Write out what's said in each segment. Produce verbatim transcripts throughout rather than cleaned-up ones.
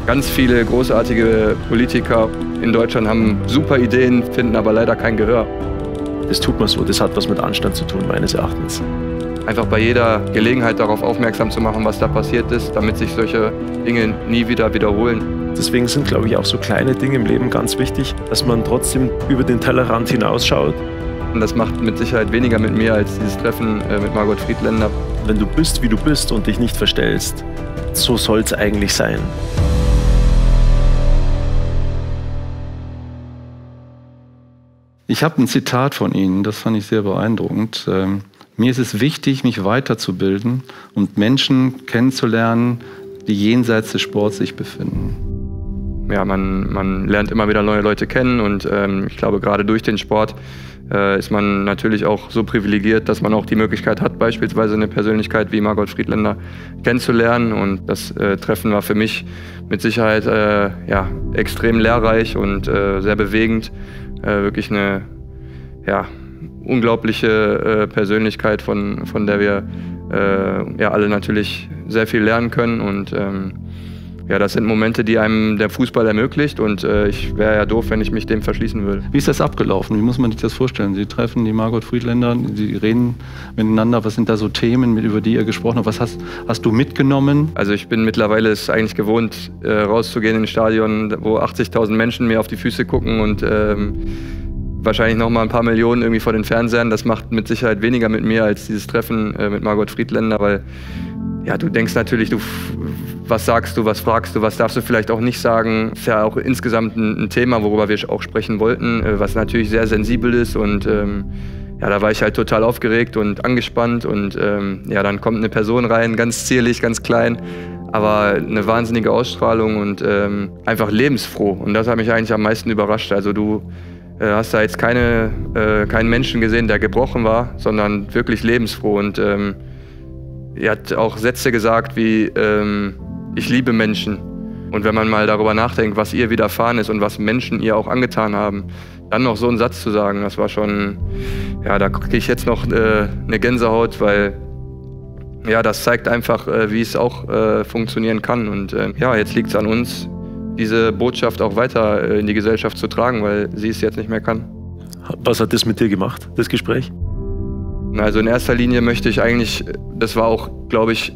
Ganz viele großartige Politiker in Deutschland haben super Ideen, finden aber leider kein Gehör. Das tut man so, das hat was mit Anstand zu tun, meines Erachtens. Einfach bei jeder Gelegenheit darauf aufmerksam zu machen, was da passiert ist, damit sich solche Dinge nie wieder wiederholen. Deswegen sind, glaube ich, auch so kleine Dinge im Leben ganz wichtig, dass man trotzdem über den Tellerrand hinausschaut. Und das macht mit Sicherheit weniger mit mir als dieses Treffen mit Margot Friedländer. Wenn du bist, wie du bist und dich nicht verstellst, so soll es eigentlich sein. Ich habe ein Zitat von Ihnen, das fand ich sehr beeindruckend. Ähm, mir ist es wichtig, mich weiterzubilden und Menschen kennenzulernen, die jenseits des Sports sich befinden. Ja, man, man lernt immer wieder neue Leute kennen und ähm, ich glaube, gerade durch den Sport äh, ist man natürlich auch so privilegiert, dass man auch die Möglichkeit hat, beispielsweise eine Persönlichkeit wie Margot Friedländer kennenzulernen. Und das äh, Treffen war für mich mit Sicherheit äh, ja, extrem lehrreich und äh, sehr bewegend. Äh, wirklich eine ja, unglaubliche äh, Persönlichkeit, von, von der wir äh, ja, alle natürlich sehr viel lernen können. Und ähm, ja, das sind Momente, die einem der Fußball ermöglicht. Und äh, ich wäre ja doof, wenn ich mich dem verschließen würde. Wie ist das abgelaufen? Wie muss man sich das vorstellen? Sie treffen die Margot Friedländer, Sie reden miteinander. Was sind da so Themen, über die ihr gesprochen habt? Was hast, hast du mitgenommen? Also ich bin mittlerweile es eigentlich gewohnt, äh, rauszugehen in ein Stadion, wo achtzigtausend Menschen mir auf die Füße gucken und ähm, wahrscheinlich noch mal ein paar Millionen irgendwie vor den Fernsehern. Das macht mit Sicherheit weniger mit mir als dieses Treffen äh, mit Margot Friedländer, weil ja, du denkst natürlich, du, was sagst du, was fragst du, was darfst du vielleicht auch nicht sagen. Das ist ja auch insgesamt ein, ein Thema, worüber wir auch sprechen wollten, äh, was natürlich sehr sensibel ist. Und ähm, ja, da war ich halt total aufgeregt und angespannt. Und ähm, ja, dann kommt eine Person rein, ganz zierlich, ganz klein, aber eine wahnsinnige Ausstrahlung und ähm, einfach lebensfroh. Und das hat mich eigentlich am meisten überrascht. Also du äh, hast da jetzt keine, äh, keinen Menschen gesehen, der gebrochen war, sondern wirklich lebensfroh. Und ähm, er hat auch Sätze gesagt wie, ähm, ich liebe Menschen. Und wenn man mal darüber nachdenkt, was ihr widerfahren ist und was Menschen ihr auch angetan haben, dann noch so einen Satz zu sagen, das war schon, ja, da kriege ich jetzt noch äh, eine Gänsehaut, weil ja, das zeigt einfach, äh, wie es auch äh, funktionieren kann. Und äh, ja, jetzt liegt es an uns, diese Botschaft auch weiter äh, in die Gesellschaft zu tragen, weil sie es jetzt nicht mehr kann. Was hat das mit dir gemacht, das Gespräch? Also in erster Linie möchte ich eigentlich, das war auch, glaube ich,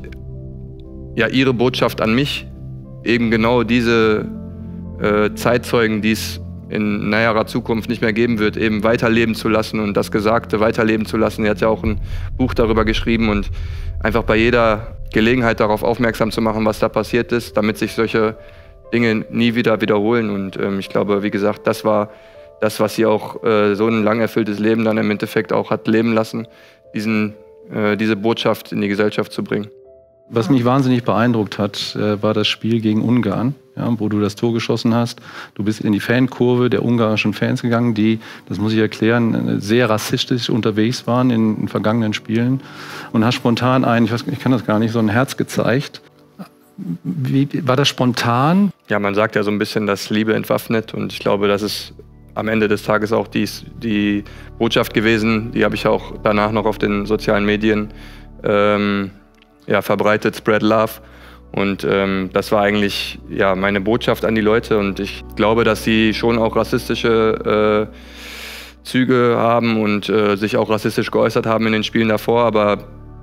ja, ihre Botschaft an mich, eben genau diese äh, Zeitzeugen, die es in näherer Zukunft nicht mehr geben wird, eben weiterleben zu lassen und das Gesagte weiterleben zu lassen. Er hat ja auch ein Buch darüber geschrieben und einfach bei jeder Gelegenheit darauf aufmerksam zu machen, was da passiert ist, damit sich solche Dinge nie wieder wiederholen. Und ähm, ich glaube, wie gesagt, das war das, was sie auch äh, so ein lang erfülltes Leben dann im Endeffekt auch hat leben lassen, diesen, äh, diese Botschaft in die Gesellschaft zu bringen. Was mich wahnsinnig beeindruckt hat, äh, war das Spiel gegen Ungarn, ja, wo du das Tor geschossen hast. Du bist in die Fankurve der ungarischen Fans gegangen, die, das muss ich erklären, sehr rassistisch unterwegs waren in, in vergangenen Spielen und hast spontan ein, ich, weiß, ich kann das gar nicht, so ein Herz gezeigt. Wie, war das spontan? Ja, man sagt ja so ein bisschen, dass Liebe entwaffnet und ich glaube, das ist am Ende des Tages auch die, die Botschaft gewesen. Die habe ich auch danach noch auf den sozialen Medien ähm, ja, verbreitet, Spread Love. Und ähm, das war eigentlich ja, meine Botschaft an die Leute. Und ich glaube, dass sie schon auch rassistische äh, Züge haben und äh, sich auch rassistisch geäußert haben in den Spielen davor. Aber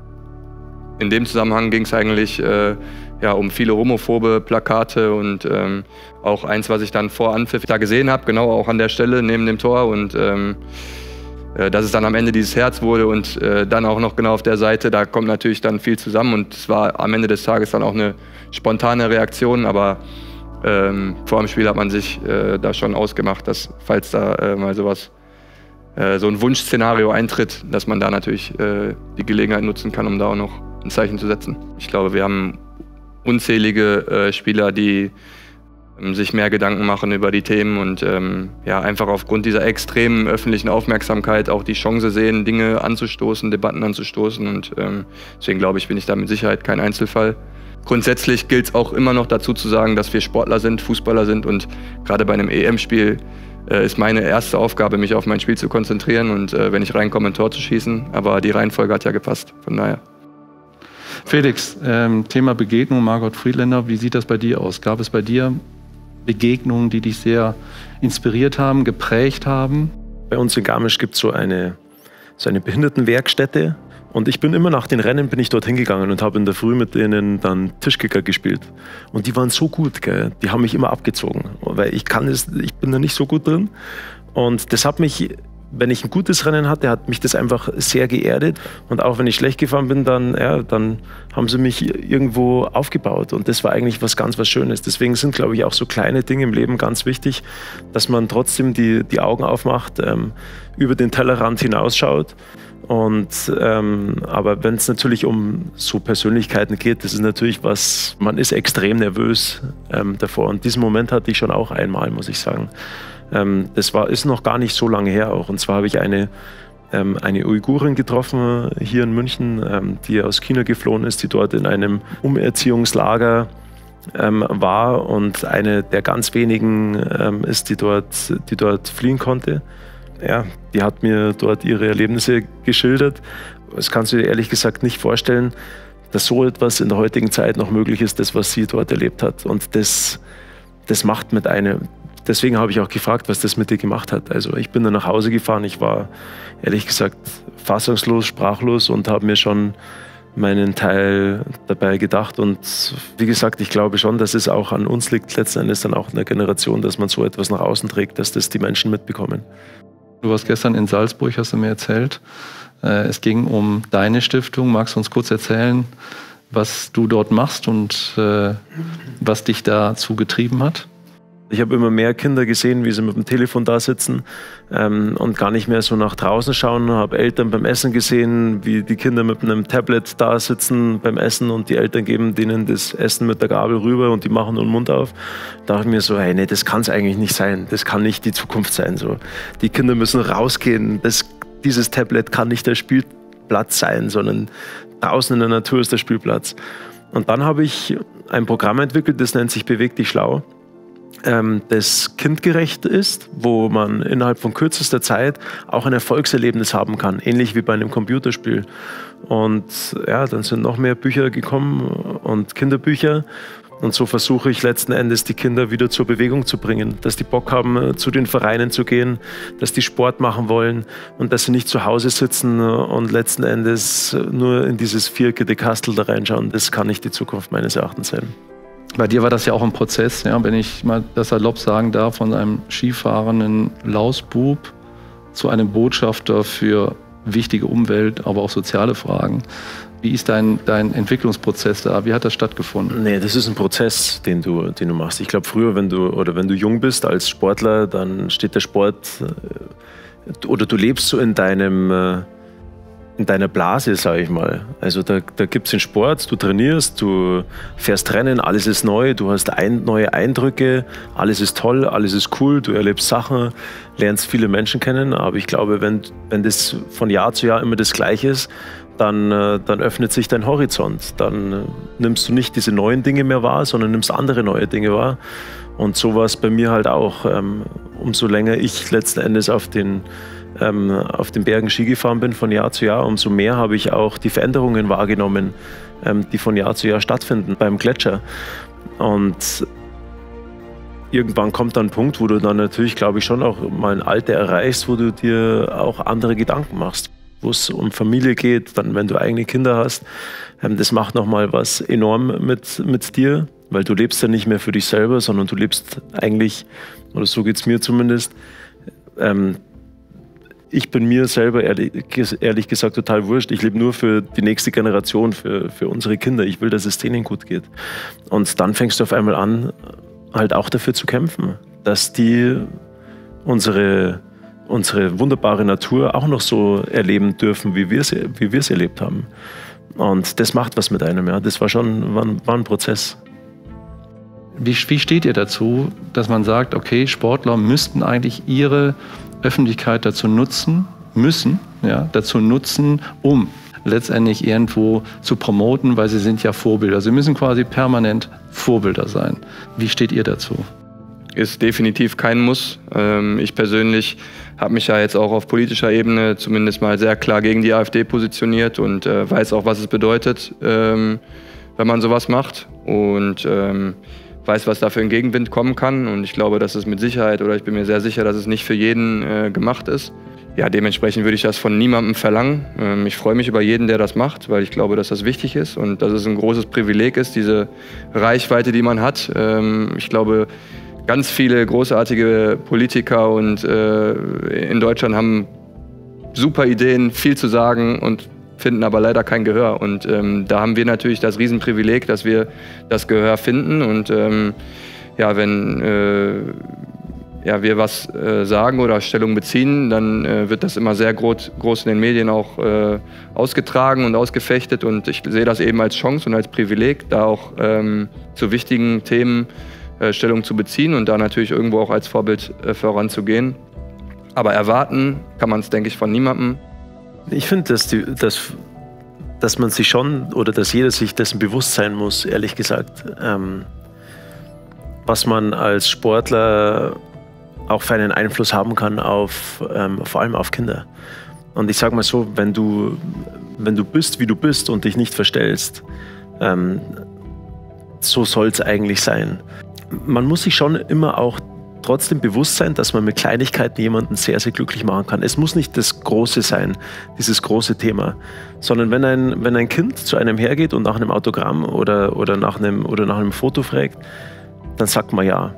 in dem Zusammenhang ging es eigentlich äh, ja, um viele homophobe Plakate und ähm, auch eins, was ich dann vor Anpfiff da gesehen habe, genau auch an der Stelle neben dem Tor. Und ähm, äh, dass es dann am Ende dieses Herz wurde und äh, dann auch noch genau auf der Seite, da kommt natürlich dann viel zusammen. Und es war am Ende des Tages dann auch eine spontane Reaktion, aber ähm, vor dem Spiel hat man sich äh, da schon ausgemacht, dass falls da äh, mal sowas, äh, so ein Wunschszenario eintritt, dass man da natürlich äh, die Gelegenheit nutzen kann, um da auch noch ein Zeichen zu setzen. Ich glaube, wir haben unzählige äh, Spieler, die ähm, sich mehr Gedanken machen über die Themen und ähm, ja, einfach aufgrund dieser extremen öffentlichen Aufmerksamkeit auch die Chance sehen, Dinge anzustoßen, Debatten anzustoßen. Und ähm, deswegen glaube ich, bin ich da mit Sicherheit kein Einzelfall. Grundsätzlich gilt es auch immer noch dazu zu sagen, dass wir Sportler sind, Fußballer sind und gerade bei einem E M-Spiel äh, ist meine erste Aufgabe, mich auf mein Spiel zu konzentrieren und äh, wenn ich reinkomme, ein Tor zu schießen. Aber die Reihenfolge hat ja gepasst, von daher. Felix, ähm, Thema Begegnung, Margot Friedländer, wie sieht das bei dir aus? Gab es bei dir Begegnungen, die dich sehr inspiriert haben, geprägt haben? Bei uns in Garmisch gibt es so eine, so eine Behindertenwerkstätte. Und ich bin immer nach den Rennen bin ich dort hingegangen und habe in der Früh mit denen dann Tischkicker gespielt. Und die waren so gut, gell? Die haben mich immer abgezogen, weil ich kann es, ich bin da nicht so gut drin. Und das hat mich, wenn ich ein gutes Rennen hatte, hat mich das einfach sehr geerdet. Und auch wenn ich schlecht gefahren bin, dann, ja, dann haben sie mich irgendwo aufgebaut. Und das war eigentlich was ganz was Schönes. Deswegen sind, glaube ich, auch so kleine Dinge im Leben ganz wichtig, dass man trotzdem die, die Augen aufmacht, ähm, über den Tellerrand hinausschaut. Und, ähm, aber wenn es natürlich um so Persönlichkeiten geht, das ist natürlich was, man ist extrem nervös ähm, davor. Und diesen Moment hatte ich schon auch einmal, muss ich sagen. Ähm, das war, ist noch gar nicht so lange her auch. Und zwar habe ich eine, ähm, eine Uigurin getroffen hier in München, ähm, die aus China geflohen ist, die dort in einem Umerziehungslager ähm, war und eine der ganz wenigen ähm, ist, die dort, die dort fliehen konnte. Ja, die hat mir dort ihre Erlebnisse geschildert. Das kannst du dir ehrlich gesagt nicht vorstellen, dass so etwas in der heutigen Zeit noch möglich ist, das, was sie dort erlebt hat. Und das, das macht mit einem. Deswegen habe ich auch gefragt, was das mit dir gemacht hat. Also ich bin dann nach Hause gefahren. Ich war ehrlich gesagt fassungslos, sprachlos und habe mir schon meinen Teil dabei gedacht. Und wie gesagt, ich glaube schon, dass es auch an uns liegt, letzten Endes dann auch in der Generation, dass man so etwas nach außen trägt, dass das die Menschen mitbekommen. Du warst gestern in Salzburg, hast du mir erzählt. Es ging um deine Stiftung. Magst du uns kurz erzählen, was du dort machst und äh, was dich dazu getrieben hat? Ich habe immer mehr Kinder gesehen, wie sie mit dem Telefon da sitzen ähm, und gar nicht mehr so nach draußen schauen. Ich habe Eltern beim Essen gesehen, wie die Kinder mit einem Tablet da sitzen beim Essen und die Eltern geben denen das Essen mit der Gabel rüber und die machen nur den Mund auf. Da dachte ich mir so, hey, nee, das kann es eigentlich nicht sein. Das kann nicht die Zukunft sein. So. Die Kinder müssen rausgehen. Das, dieses Tablet kann nicht der Spielplatz sein, sondern draußen in der Natur ist der Spielplatz. Und dann habe ich ein Programm entwickelt, das nennt sich Beweg dich schlau. Das kindgerecht ist, wo man innerhalb von kürzester Zeit auch ein Erfolgserlebnis haben kann, ähnlich wie bei einem Computerspiel. Und ja, dann sind noch mehr Bücher gekommen und Kinderbücher. Und so versuche ich letzten Endes, die Kinder wieder zur Bewegung zu bringen, dass die Bock haben, zu den Vereinen zu gehen, dass die Sport machen wollen und dass sie nicht zu Hause sitzen und letzten Endes nur in dieses viereckige Kastel da reinschauen. Das kann nicht die Zukunft meines Erachtens sein. Bei dir war das ja auch ein Prozess, ja, wenn ich mal das salopp sagen darf, von einem skifahrenden Lausbub zu einem Botschafter für wichtige Umwelt, aber auch soziale Fragen. Wie ist dein, dein Entwicklungsprozess da? Wie hat das stattgefunden? Nee, das ist ein Prozess, den du, den du machst. Ich glaube, früher, wenn du, oder wenn du jung bist als Sportler, dann steht der Sport, oder du lebst so in deinem, in deiner Blase, sage ich mal. Also da, da gibt es den Sport, du trainierst, du fährst Rennen, alles ist neu, du hast ein, neue Eindrücke, alles ist toll, alles ist cool, du erlebst Sachen, lernst viele Menschen kennen. Aber ich glaube, wenn, wenn das von Jahr zu Jahr immer das Gleiche ist, dann, dann öffnet sich dein Horizont. Dann nimmst du nicht diese neuen Dinge mehr wahr, sondern nimmst andere neue Dinge wahr. Und so war es bei mir halt auch. Ähm, umso länger ich letzten Endes auf den, ähm, auf den Bergen Ski gefahren bin von Jahr zu Jahr, umso mehr habe ich auch die Veränderungen wahrgenommen, ähm, die von Jahr zu Jahr stattfinden beim Gletscher. Und irgendwann kommt dann ein Punkt, wo du dann natürlich, glaube ich, schon auch mal ein Alter erreichst, wo du dir auch andere Gedanken machst. Wo es um Familie geht, dann wenn du eigene Kinder hast, ähm, das macht nochmal was enorm mit, mit dir, weil du lebst ja nicht mehr für dich selber, sondern du lebst eigentlich, oder so geht es mir zumindest, ähm, ich bin mir selber ehrlich, ehrlich gesagt total wurscht. Ich lebe nur für die nächste Generation, für, für unsere Kinder. Ich will, dass es denen gut geht. Und dann fängst du auf einmal an, halt auch dafür zu kämpfen, dass die unsere unsere wunderbare Natur auch noch so erleben dürfen, wie wir sie, wie wir sie erlebt haben. Und das macht was mit einem. Ja. Das war schon war ein, war ein Prozess. Wie, wie steht ihr dazu, dass man sagt, okay, Sportler müssten eigentlich ihre Öffentlichkeit dazu nutzen, müssen, ja, dazu nutzen, um letztendlich irgendwo zu promoten, weil sie sind ja Vorbilder. Sie müssen quasi permanent Vorbilder sein. Wie steht ihr dazu? ist definitiv kein Muss. Ähm, ich persönlich habe mich ja jetzt auch auf politischer Ebene zumindest mal sehr klar gegen die AfD positioniert und äh, weiß auch, was es bedeutet, ähm, wenn man sowas macht. Und ähm, weiß, was da für ein Gegenwind kommen kann. Und ich glaube, dass es mit Sicherheit, oder ich bin mir sehr sicher, dass es nicht für jeden äh, gemacht ist. Ja, dementsprechend würde ich das von niemandem verlangen. Ähm, ich freue mich über jeden, der das macht, weil ich glaube, dass das wichtig ist und dass es ein großes Privileg ist, diese Reichweite, die man hat. Ähm, ich glaube, ganz viele großartige Politiker und äh, in Deutschland haben super Ideen, viel zu sagen und finden aber leider kein Gehör. Und ähm, da haben wir natürlich das Riesenprivileg, dass wir das Gehör finden. Und ähm, ja, wenn äh, ja, wir was äh, sagen oder Stellung beziehen, dann äh, wird das immer sehr groß, groß in den Medien auch äh, ausgetragen und ausgefechtet. Und ich sehe das eben als Chance und als Privileg, da auch ähm, zu wichtigen Themen äh, Stellung zu beziehen und da natürlich irgendwo auch als Vorbild äh, voranzugehen. Aber erwarten kann man es, denke ich, von niemandem. Ich finde, dass, die, dass, dass man sich schon oder dass jeder sich dessen bewusst sein muss, ehrlich gesagt, ähm, was man als Sportler auch für einen Einfluss haben kann auf ähm, vor allem auf Kinder. Und ich sage mal so, wenn du, wenn du bist, wie du bist und dich nicht verstellst, ähm, so soll es eigentlich sein. Man muss sich schon immer auch trotzdem bewusst sein, dass man mit Kleinigkeiten jemanden sehr, sehr glücklich machen kann. Es muss nicht das Große sein, dieses große Thema, sondern wenn ein, wenn ein Kind zu einem hergeht und nach einem Autogramm oder, oder, nach einem, oder nach einem Foto fragt, dann sagt man ja.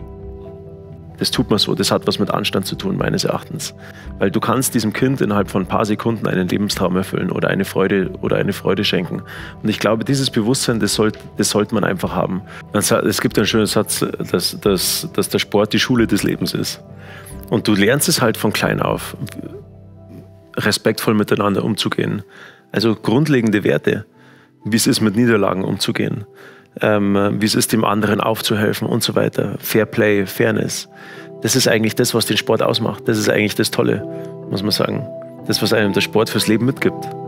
Das tut man so, das hat was mit Anstand zu tun, meines Erachtens. Weil du kannst diesem Kind innerhalb von ein paar Sekunden einen Lebenstraum erfüllen oder eine Freude, oder eine Freude schenken. Und ich glaube, dieses Bewusstsein, das sollte, das sollte man einfach haben. Es gibt einen schönen Satz, dass, dass, dass der Sport die Schule des Lebens ist. Und du lernst es halt von klein auf, respektvoll miteinander umzugehen. Also grundlegende Werte, wie es ist, mit Niederlagen umzugehen. Ähm, wie es ist, dem anderen aufzuhelfen und so weiter. Fair Play, Fairness. Das ist eigentlich das, was den Sport ausmacht. Das ist eigentlich das Tolle, muss man sagen. Das, was einem der Sport fürs Leben mitgibt.